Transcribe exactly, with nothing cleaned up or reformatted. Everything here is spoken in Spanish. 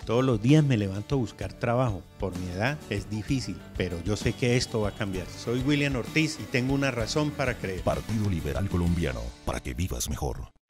Todos los días me levanto a buscar trabajo. Por mi edad es difícil, pero yo sé que esto va a cambiar. Soy William Ortiz y tengo una razón para creer. Partido Liberal Colombiano, para que vivas mejor.